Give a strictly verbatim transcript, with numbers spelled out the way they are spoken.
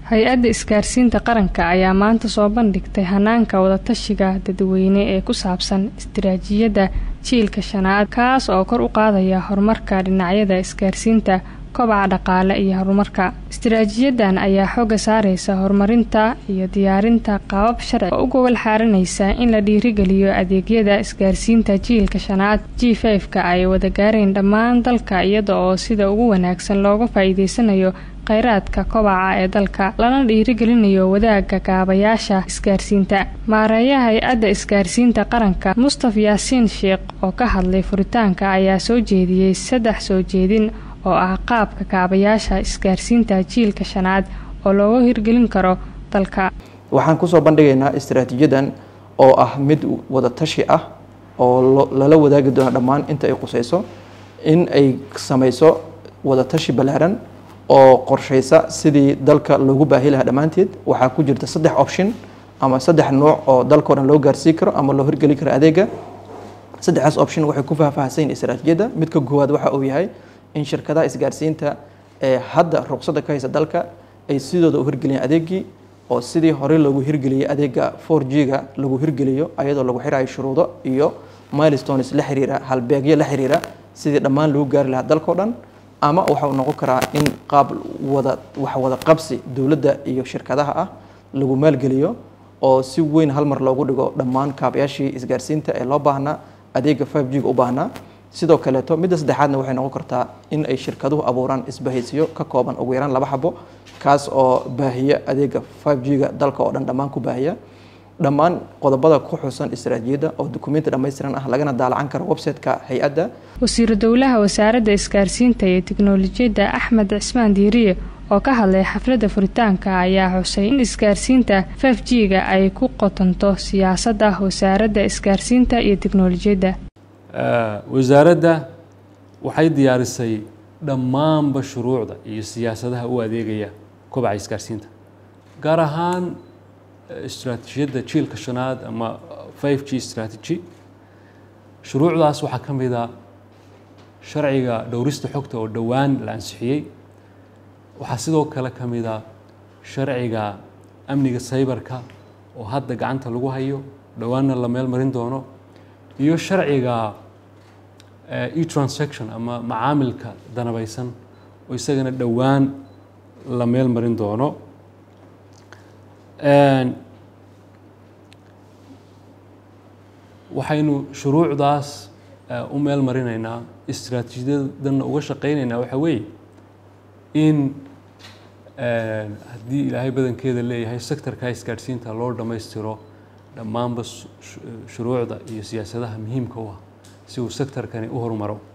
hay-adda isgaarsiinta qaranka ayaa maanta soo bandhigtay hanaanka wadatashiga dadweyne ee ku saabsan istiraatiijiyadda jiilka shanaad kaas oo kor u qaadaya horumarka dhinacyada isgaarsiinta kobaca dhaqaale iyo horumarka. Istiraatiijiyadan ayaa xooga saaraysa horumarinta iyo diyaarinta qaabab sharci oo u gobol xaaranaysa in la dhiirigeliyo adeegyada isgaarsiinta jiilka shanaad G five ka ay wada gaareen dhammaan dalka iyada oo sida ugu wanaagsan looga faa'iideysanayo kheyraadka kobaca ee dalka lana dhiirigelinayo wadaagga kaabayaasha isgaarsiinta. Maareeyaha hay-adda isgaarsiinta qaranka Mustafa Yaasiin Sheekh oo ka hadlay furitaanka ayaa soo jeediyay saddex soo jeedin oo ah qaabka kaabayaasha isgaarsiinta jiilka shanaad oo loo hirgelin karo dalka. Waxaan ku soo bandhigaynaa istiraatiijiyadan oo ah mid wada tashi ah oo lala wadaagi doono dhammaan inta ay qusayso in ay samayso wada tashi balaaran oo qorsheysa sidii dalka loogu baahi lahaa dhamaanteed. Waxaa ku jirta saddex option ama saddex nooc oo dalka oo dhan loo gaarsiin karo ama loo hirgelin karo adeega. Saddexdaas option waxay ku faahfaahsan istiraatiijiyada. Midka koowaad waxa uu yahay in shirkadaha isgaarsiinta ee hadda ruqsadda ka haysta dalka ay sidooda u hirgeliyaan adeegii oo sidii hore loogu hirgeliyay adeega four G ga lagu hirgeliyo ayadoo lagu xirayo shuruudo iyo milestones la xiriira halbeegyo la xiriira sidii dhammaan loo gaari lahaa dalka oo dhan. ama waxa uu noqon karaa in qaab wada wax wada qabsi dawladda iyo shirkadaha ah lagu maalgeliyo oo si weyn hal mar loogu dhigo dhammaan kaabayaashii isgaarsiinta ee loo baahnaa adeega five G ga u baahnaa. sidoo kale to midda saddexaadna waxay noqon kartaa in ay shirkaduhu abuuraan isbahaysiyo ka kooban ugu yaraan laba xabo kaas oo baahiya adeega five G ga dalka oo dhan dhammaan ku baahiya. dhammaan qodobada ku xusan istiraatiijiyada oo dukumeenti dhammaystiran ah lagana daalacan karo website-ka hay-adda. Wasiir Dowlaha Wasaaradda Isgaarsiinta iyo Tiknoolajiyadda Axmed Cismaan Diiriye oo ka hadlay xafladda furitaanka ayaa xusay in isgaarsiinta five G ga ay ku qotonto siyaasadda wasaaradda isgaarsiinta iyo tiknoolajiyadda. wasaaradda waxay diyaarisay dhammaanba shuruucda iyo siyaasadaha u adeegaya kobaca isgaarsiinta gaar ahaan istiraatiijiyadda jiilka shanaad ama five G strategy. shuruucdaas waxaa ka mid ah sharciga dhowrista xogta oo dhowaan la ansixiyey. waxaa sidoo kale ka mid ah sharciga amniga cyberka oo hadda gacanta lagu hayo dhowaanna la meel marin doono iyo sharciga e-transaction ama macaamilka danabaysan oo isagana dhowaan la meel marin doono. waxaynu shuruucdaas u meel marinaynaa istiraatiijiyadanna uga shaqaynaynaa waxa weeye in haddii ilaahay badankeeda leeyahay sektorka isgaarsiinta loo dhammaystiro dhammaanba shuruucda iyo siyaasadaha muhiimka u ah si uu sektorkani u horumaro.